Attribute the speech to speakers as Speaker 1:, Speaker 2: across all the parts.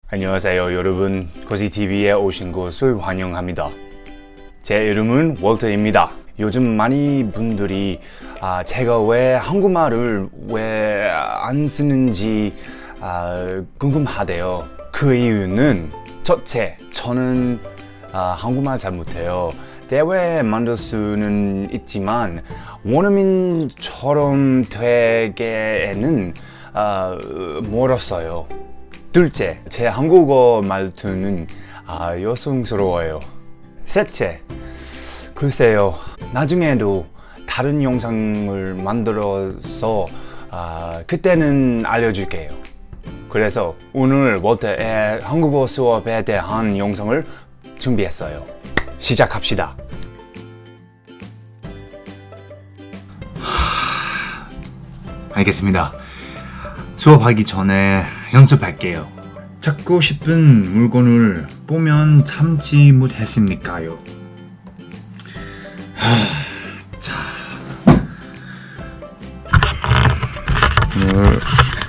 Speaker 1: 안녕하세요 여러분, 거시TV에 오신 것을 환영합니다. 제 이름은 월터입니다. 요즘 많이 분들이 제가 왜 한국말을 왜 안 쓰는지 궁금하대요. 그 이유는 첫째, 저는 한국말 잘 못해요. 대회 만들 수는 있지만 원어민처럼 되기에는 멀었어요. 둘째, 제 한국어 말투는 여성스러워요. 셋째, 글쎄요, 나중에도 다른 영상을 만들어서 그때는 알려줄게요. 그래서 오늘 월터의 한국어 수업에 대한 영상을 준비했어요. 시작합시다. 알겠습니다. 수업하기 전에 연습할게요. 찾고 싶은 물건을 보면 참지 못했습니까요? 자, 오늘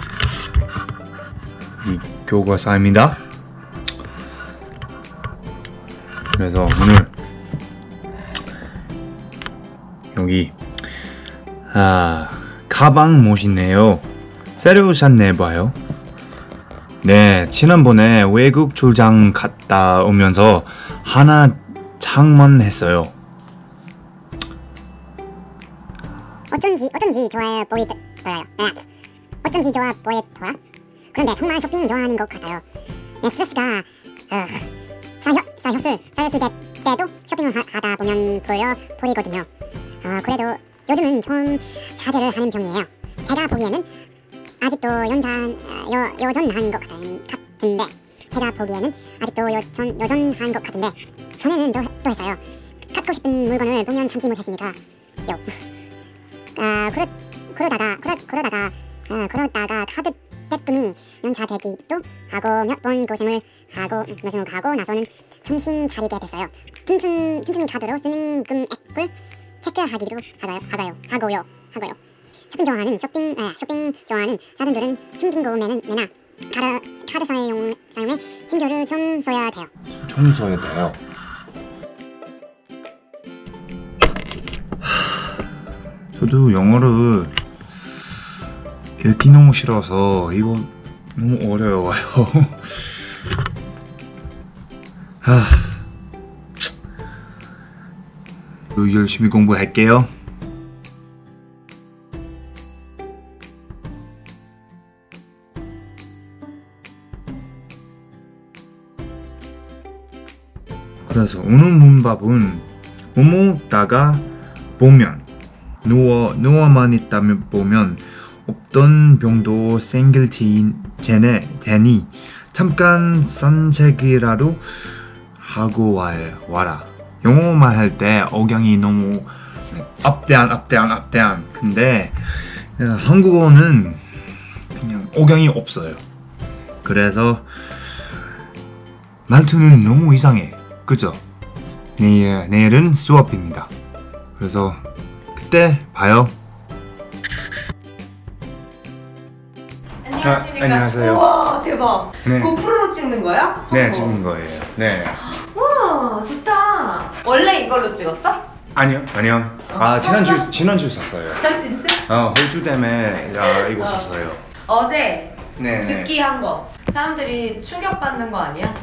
Speaker 1: 이 교과서입니다. 그래서 오늘 여기 가방 멋있네요. 새로 샀네봐요. 네, 지난번에 외국 출장 갔다 오면서 하나 장만했어요.
Speaker 2: 어쩐지 좋아 보이더라요. 어쩐지 좋아 보이더라. 그런데 정말 쇼핑 좋아하는 것 같아요. 네, 스트레스가 쌓였을 때도 쇼핑을 하다 보면 보이거든요. 그래도 요즘은 좀 자제를 하는 편이에요. 제가 보기에는 아직도 여전한 것 같은데 전에는 또 했어요. 갖고 싶은 물건을 보면 참지 못했으니까 그러다가 카드 대금이 연차되기도 하고 몇 번 고생을 하고 나서는 정신 차리게 됐어요. 틈틈이 카드로 쓰는 금액을 체크하기로 하고요. 쇼핑 좋아하는 사람들은 중등금에나 카드 사용에 신경을 좀 써야 돼요.
Speaker 1: 저도 영어를 읽기 너무 싫어서 이거 너무 어려워요. 열심히 공부할게요. 그래서 오늘 문법은 먹다가 보면 누워만 있다면 보면 없던 병도 생길 테니 잠깐 산책이라도 하고 와라. 영어만 할 때 억양이 너무 up down 근데 한국어는 그냥 억양이 없어요. 그래서 말투는 너무 이상해. 그죠? 내일은 수업입니다. 그래서 그때 봐요.
Speaker 3: 안녕하십니까?
Speaker 1: 안녕하세요.
Speaker 3: 우와, 대박.
Speaker 1: 네.
Speaker 3: 고프로로 찍는 거야?
Speaker 1: 네, 찍는 거예요. 네.
Speaker 3: 우와, 좋다. 원래 이걸로 찍었어?
Speaker 1: 아니요. 지난주 샀어요.
Speaker 3: 진짜?
Speaker 1: 호주 때문에 이거 샀어요.
Speaker 3: 어제
Speaker 1: 네.
Speaker 3: 듣기 한 거. 사람들이 충격받는 거 아니야?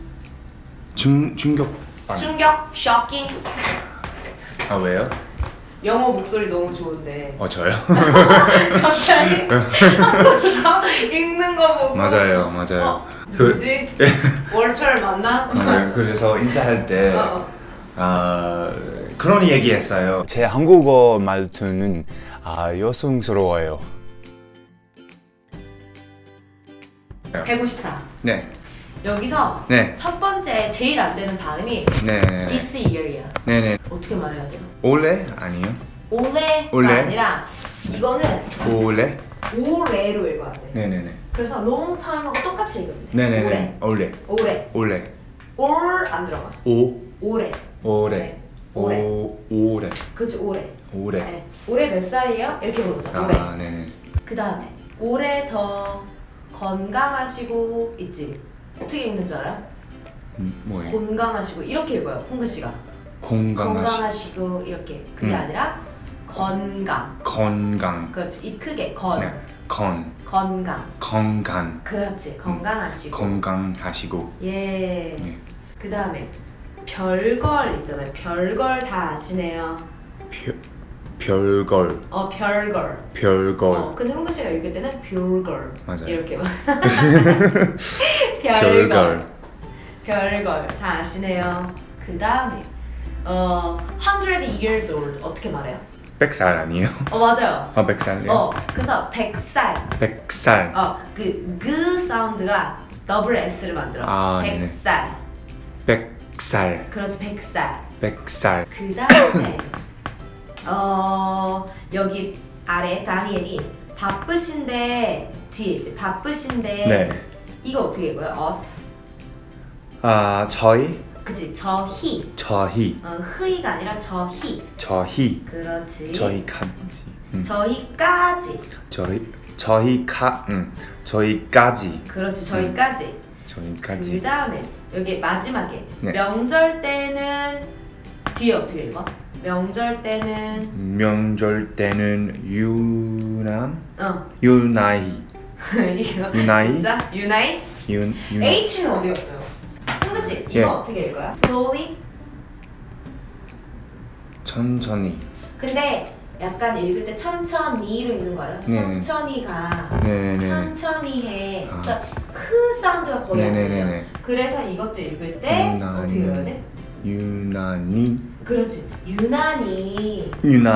Speaker 1: 충격.
Speaker 3: 충격? 쇼킹?
Speaker 1: 왜요?
Speaker 3: 영어 목소리 너무 좋은데
Speaker 1: 저요?
Speaker 3: 갑자기 한국어 읽는 거 보고
Speaker 1: 맞아요.
Speaker 3: 누구지? 월철 맞나?
Speaker 1: 맞아요. 그래서 인사할 때 그런 얘기했어요. 제 한국어 말투는 여성스러워요.
Speaker 3: 154.
Speaker 1: 네.
Speaker 3: 여기서
Speaker 1: 네.
Speaker 3: 첫 번째 제일 안 되는 발음이
Speaker 1: 네.
Speaker 3: this year이야.
Speaker 1: 네네.
Speaker 3: 어떻게 말해야 돼요?
Speaker 1: 올해 아니요?
Speaker 3: 올해가 아니라 이거는 올해로 읽어야 돼.
Speaker 1: 네네네.
Speaker 3: 그래서 long time하고 똑같이 읽으면 돼.
Speaker 1: 네네네. 올해.
Speaker 3: 올 안 들어가. 올해. 그치, 올해. 네. 올해 몇 살이에요? 이렇게 물어보자. 올해.
Speaker 1: 네네.
Speaker 3: 그 다음에 올해 더 건강하시고 있지. 어떻게 읽는 줄 알아요?
Speaker 1: 뭐예요?
Speaker 3: 건강하시고 이렇게 읽어요. 홍근 씨가. 건강하시고 이렇게. 그게 아니라 건강.
Speaker 1: 건강.
Speaker 3: 그렇지. 입 크게 건.
Speaker 1: 네.
Speaker 3: 건강.
Speaker 1: 건강.
Speaker 3: 그렇지. 건강하시고.
Speaker 1: 건강하시고.
Speaker 3: 예.
Speaker 1: 네.
Speaker 3: 그 다음에 별걸 있잖아요. 별걸 다 아시네요.
Speaker 1: 별걸.
Speaker 3: 별걸.
Speaker 1: 별걸.
Speaker 3: 근데 홍근 씨가 읽을 때는 별걸.
Speaker 1: 맞아요.
Speaker 3: 이렇게 막.
Speaker 1: 별걸.
Speaker 3: 별걸 다 아시네요. 그 다음에 100 years old 어떻게 말해요?
Speaker 1: 100살 아니에요?
Speaker 3: 맞아요.
Speaker 1: 100살이요?
Speaker 3: 그래서 100살.
Speaker 1: 100살.
Speaker 3: 그 사운드가 더블 S를 만들어. 100살.
Speaker 1: 100살.
Speaker 3: 그렇지, 100살.
Speaker 1: 100살.
Speaker 3: 그 다음에 여기 아래 다니엘이 바쁘신데 뒤에 있지. 바쁘신데
Speaker 1: 네.
Speaker 3: 이거 어떻게 읽어요? us.
Speaker 1: 저희.
Speaker 3: 그치, 저희.
Speaker 1: 저희.
Speaker 3: 흐이가 아니라 저희.
Speaker 1: 저희.
Speaker 3: 그렇지.
Speaker 1: 저희까지.
Speaker 3: 저희까지.
Speaker 1: 저희까지.
Speaker 3: 그렇지, 저희까지.
Speaker 1: 저희까지.
Speaker 3: 그 다음에 여기 마지막에
Speaker 1: 네.
Speaker 3: 명절 때는 뒤에 어떻게 읽어? 명절 때는
Speaker 1: 유나이.
Speaker 3: 이거
Speaker 1: 유나이?
Speaker 3: 진짜? 유나이? H는 어디 갔어요? 그치? 이거
Speaker 1: 예.
Speaker 3: 어떻게 읽어요? slowly?
Speaker 1: 천천히.
Speaker 3: 근데 약간 읽을 때 천천히로 읽는 거예요.
Speaker 1: 네.
Speaker 3: 천천히 가.
Speaker 1: 네네네.
Speaker 3: 천천히 해. 그래서 흐 사운드가 거의 안
Speaker 1: 네네네네.
Speaker 3: 들려. 그래서 이것도 읽을 때 어떻게 읽어야 돼?
Speaker 1: 유난히.
Speaker 3: 그렇지. 유난히.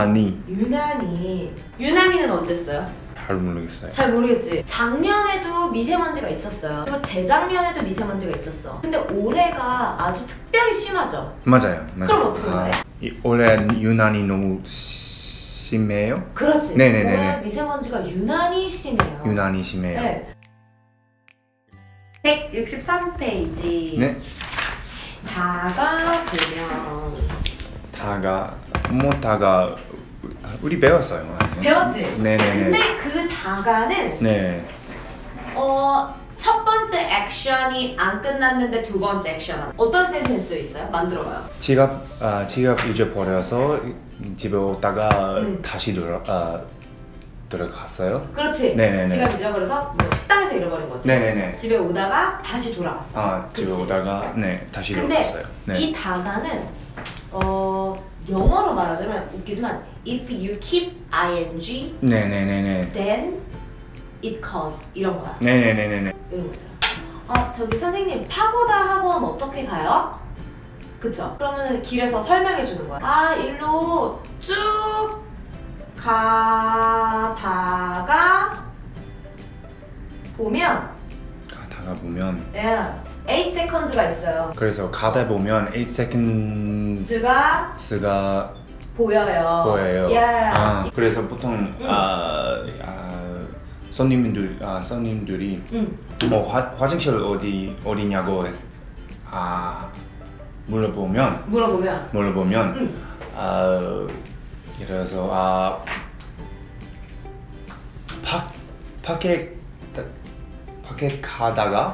Speaker 3: 유난히는 언제 써요?
Speaker 1: 잘 모르겠어요.
Speaker 3: 잘 모르겠지. 작년에도 미세먼지가 있었어요. 그리고 재작년에도 미세먼지가 있었어. 근데 올해가 아주 특별히 심하죠.
Speaker 1: 맞아요.
Speaker 3: 그럼 어떻게 말해?
Speaker 1: 올해 유난히 너무 심해요?
Speaker 3: 그렇지.
Speaker 1: 네네네네.
Speaker 3: 올해 미세먼지가 유난히 심해요.
Speaker 1: 유난히 심해요.
Speaker 3: 네. 163페이지.
Speaker 1: 네.
Speaker 3: 다가 보면
Speaker 1: 다가 우리 배웠어요. 아니요?
Speaker 3: 배웠지?
Speaker 1: 네네네.
Speaker 3: 근데 그 다가는
Speaker 1: 네.
Speaker 3: 첫 번째 액션이 안 끝났는데 두 번째 액션 어떤 센텐스 있어요? 만들어봐요.
Speaker 1: 지갑 이제 버려서 집에 오다가 다시 들어갔어요.
Speaker 3: 그렇지.
Speaker 1: 네네네.
Speaker 3: 지갑 잊어버려서 뭐 식당에서 잃어버린 거지.
Speaker 1: 네네네.
Speaker 3: 집에 오다가 다시 돌아갔어.
Speaker 1: 집에
Speaker 3: 그치?
Speaker 1: 오다가 다시
Speaker 3: 근데
Speaker 1: 들어갔어요. 네.
Speaker 3: 이 다가는 영어로 말하자면 웃기지만 if you keep ing
Speaker 1: 네네네네.
Speaker 3: then it cause 이런 거야.
Speaker 1: 네네네네.
Speaker 3: 이런 거 있잖아. 저기 선생님 파고다 학원 어떻게 가요? 그쵸? 그러면 길에서 설명해 주는 거야. 일로 쭉 가다가 보면 8 seconds가 있어요.
Speaker 1: 그래서 가다 보면 8 seconds가
Speaker 3: 보여요.
Speaker 1: Yeah. 그래서 보통 손님들이 뭐 화장실 어디냐고 물어보면 예를 들어서 밖에 가다가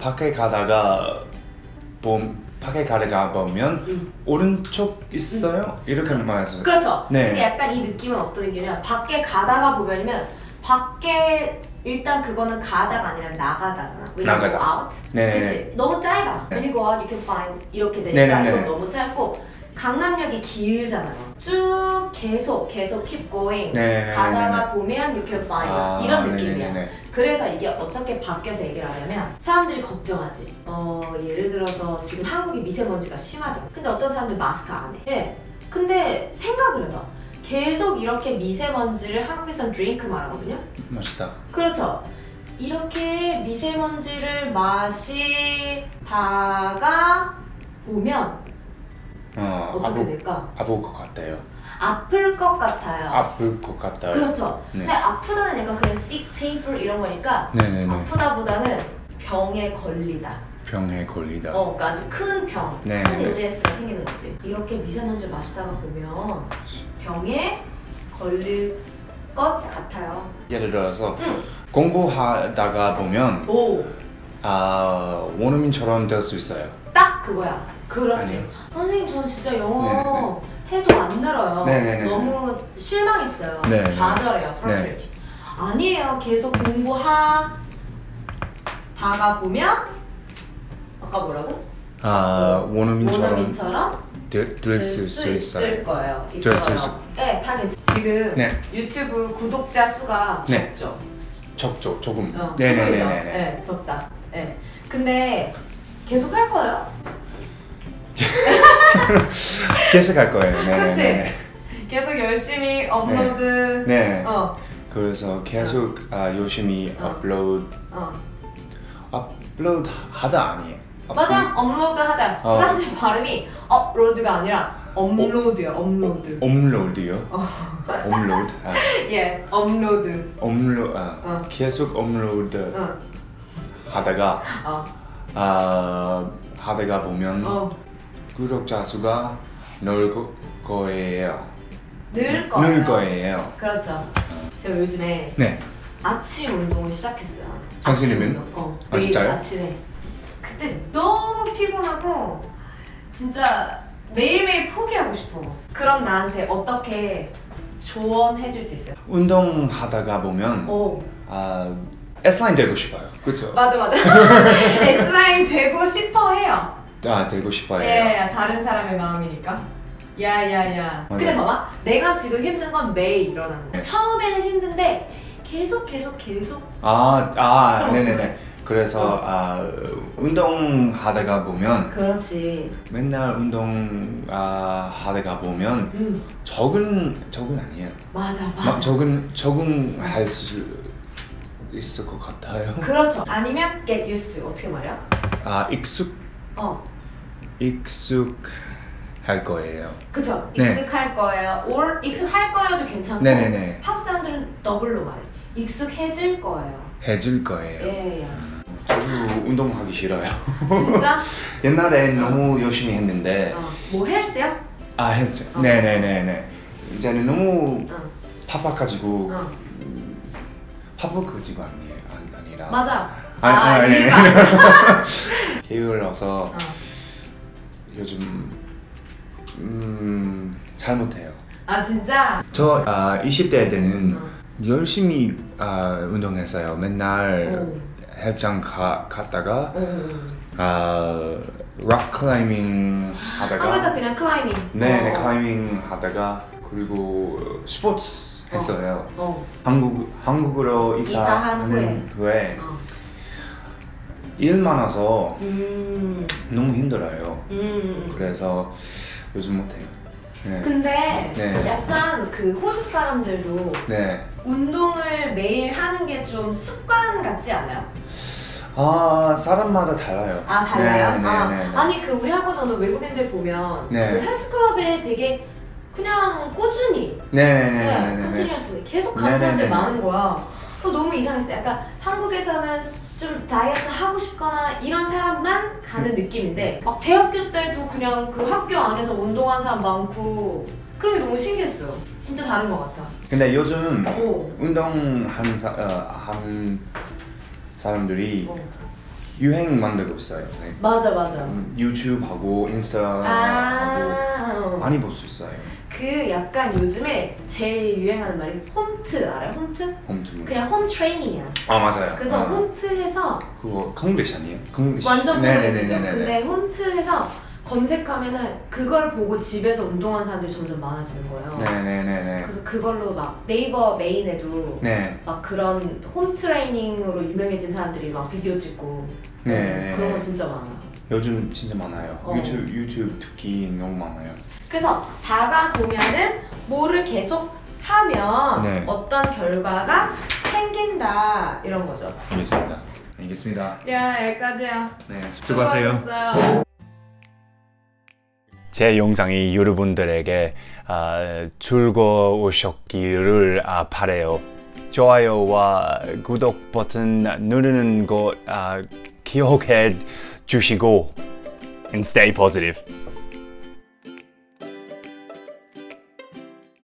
Speaker 1: 보면 오른쪽 있어요? 이렇게 말했어요.
Speaker 3: 그렇죠.
Speaker 1: 네.
Speaker 3: 근데 약간 이 느낌은 어떤 느낌이냐면 밖에 가다가 보면이면 밖에 일단 그거는 가다가 아니라 나가다잖아.
Speaker 1: 나가다.
Speaker 3: go out.
Speaker 1: 네네네.
Speaker 3: 그치? 너무 짧아.
Speaker 1: 네.
Speaker 3: When you go out, you can find 이렇게 되니까
Speaker 1: 네네네.
Speaker 3: 이건 너무 짧고 강남역이 길잖아요. 쭉 계속 keep going.
Speaker 1: 네네네네.
Speaker 3: 가다가 보면 you can find 이런 느낌이야.
Speaker 1: 네네네.
Speaker 3: 그래서 이게 어떻게 바뀌어서 얘기를 하냐면 사람들이 걱정하지. 예를 들어서 지금 한국이 미세먼지가 심하잖아. 근데 어떤 사람들 마스크 안 해. 네. 근데 생각을 해봐. 계속 이렇게 미세먼지를 한국에선 드링크 말하거든요.
Speaker 1: 맛있다.
Speaker 3: 그렇죠. 이렇게 미세먼지를 마시다가 보면 어떻게 될까?
Speaker 1: 아플 것 같아요.
Speaker 3: 아플 것 같아요.
Speaker 1: 아플 것 같아요.
Speaker 3: 그렇죠.
Speaker 1: 네.
Speaker 3: 근데 아프다는 약간 그냥 sick, painful 이런 거니까
Speaker 1: 네네네.
Speaker 3: 아프다보다는 병에 걸리다.
Speaker 1: 병에 걸리다.
Speaker 3: 그러니까 아주 큰 병,
Speaker 1: 네,
Speaker 3: 큰
Speaker 1: 네.
Speaker 3: illness가 생기는 거지. 이렇게 미세먼지를 마시다가 보면 병에 걸릴 것 같아요.
Speaker 1: 예를 들어서 공부하다가 보면
Speaker 3: 오.
Speaker 1: 원어민처럼 될 수 있어요.
Speaker 3: 딱 그거야. 그렇지.
Speaker 1: 아니요.
Speaker 3: 선생님 전 진짜 영어 해도 안 늘어요.
Speaker 1: 네네네.
Speaker 3: 너무 실망했어요.
Speaker 1: 네.
Speaker 3: 좌절해요. frustrated. 아니에요. 계속 공부하다가 보면 아까 뭐라고? 원어민처럼
Speaker 1: 될 수
Speaker 3: 있을
Speaker 1: 있어요.
Speaker 3: 거예요.
Speaker 1: 될 수 있어요.
Speaker 3: 네, 다 괜찮. 지금
Speaker 1: 네.
Speaker 3: 유튜브 구독자 수가
Speaker 1: 네.
Speaker 3: 적죠.
Speaker 1: 적죠, 조금.
Speaker 3: 그죠?
Speaker 1: 네네네네.
Speaker 3: 네, 적다. 네. 근데 계속 할 거예요.
Speaker 1: 계속 할 거예요.
Speaker 3: 그치?
Speaker 1: 네네네.
Speaker 3: 계속 열심히 업로드.
Speaker 1: 네.
Speaker 3: 어.
Speaker 1: 그래서 계속 열심히 업로드 하다 아니에요.
Speaker 3: 맞아. 업로드 하다. 사실 발음이 업로드가 아니라 업로드요. 업로드.
Speaker 1: 업로드요? 업로드.
Speaker 3: 예, 업로드.
Speaker 1: 계속 업로드 하다가 하다가 보면 구독자 수가 늘 거예요.
Speaker 3: 늘 거예요.
Speaker 1: 늘 거예요.
Speaker 3: 그렇죠. 제가 요즘에
Speaker 1: 네.
Speaker 3: 아침 운동을 시작했어요.
Speaker 1: 선생님은?
Speaker 3: 아침 운동.
Speaker 1: 아, 진짜요?
Speaker 3: 매일 아침에. 그때 너무 피곤하고 진짜 매일매일 포기하고 싶어. 그런 나한테 어떻게 조언해 줄 수 있어요?
Speaker 1: 운동하다가 보면 S라인 되고 싶어요. 그렇죠?
Speaker 3: 맞아. S라인 되고 싶어 해요.
Speaker 1: 되고 싶어요.
Speaker 3: 예, 다른 사람의 마음이니까. 야야야. 근데 봐봐, 내가 지금 힘든 건 매일 일어나는 거야. 처음에는 힘든데 계속.
Speaker 1: 네네네. 그래서 운동하다가 보면
Speaker 3: 그렇지.
Speaker 1: 맨날 운동하다가 보면 적응 아니에요.
Speaker 3: 맞아.
Speaker 1: 막 적응할 수 있을 것 같아요.
Speaker 3: 그렇죠. 아니면 get used to. 어떻게 말이야?
Speaker 1: 익숙할 거예요.
Speaker 3: 그쵸.
Speaker 1: 네.
Speaker 3: 익숙할 거예요. or 익숙할 거예요도 괜찮고. 네네네. 한국 사람들은 더블로 말해. 익숙해질 거예요.
Speaker 1: 해질 거예요.
Speaker 3: 예.
Speaker 1: 저도 운동하기 싫어요.
Speaker 3: 진짜?
Speaker 1: 옛날에 너무 열심히 했는데.
Speaker 3: 뭐 헬스요?
Speaker 1: 헬스. 네네네네. 이제는 너무 바빠가지고 아니라.
Speaker 3: 맞아.
Speaker 1: 네. 게을러서 요즘 잘 못해요.
Speaker 3: 진짜?
Speaker 1: 저 20대 때는 열심히 운동했어요. 맨날 헬스장 갔다가 락 클라이밍 하다가
Speaker 3: 한국에서 그냥 클라이밍.
Speaker 1: 네, 클라이밍 하다가 그리고 스포츠 했어요. 한국으로 이사하는 후에 일 많아서 너무 힘들어요. 그래서 요즘 못해요. 네.
Speaker 3: 근데 약간 그 호주 사람들도 운동을 매일 하는 게 좀 습관 같지 않아요?
Speaker 1: 사람마다 달라요.
Speaker 3: 달라요? 아니 그 우리 학원에는 외국인들 보면 그 헬스클럽에 되게 그냥 꾸준히 컨티뉴어스 계속 가는 사람들 많은 거야. 그거 너무 이상했어요. 약간 한국에서는 좀 다이어트 하고 싶거나 이런 사람만 가는 느낌인데 막 대학교 때도 그냥 그 학교 안에서 운동하는 사람 많고 그런 게 너무 신기했어요. 진짜 다른 것 같아.
Speaker 1: 근데 요즘 운동하는 사람들이 유행 만들고 있어요.
Speaker 3: 맞아.
Speaker 1: 유튜브 하고 인스타 하고 많이 볼 수 있어요.
Speaker 3: 그 약간 요즘에 제일 유행하는 말이 홈트 알아요? 홈트? 그냥 홈 트레이닝이야.
Speaker 1: 맞아요.
Speaker 3: 그래서 홈트해서
Speaker 1: 그거 콩글리시 아니에요?
Speaker 3: 완전 콩글리시죠. 근데 홈트해서 검색하면은 그걸 보고 집에서 운동하는 사람들이 점점 많아지는 거예요. 그래서 그걸로 막 네이버 메인에도 막 그런 홈 트레이닝으로 유명해진 사람들이 막 비디오 찍고 그런 거 진짜 많아요.
Speaker 1: 요즘 진짜 많아요. 유튜브 특히 너무 많아요.
Speaker 3: 그래서 다가 보면은 뭐를 계속 하면 어떤 결과가 생긴다 이런 거죠.
Speaker 1: 알겠습니다.
Speaker 3: 야, 여기까지야.
Speaker 1: 수고하세요. 제 영상이 여러분들에게 즐거우셨기를 바라요. 좋아요와 구독 버튼 누르는 것 기억해 주시고 and stay positive.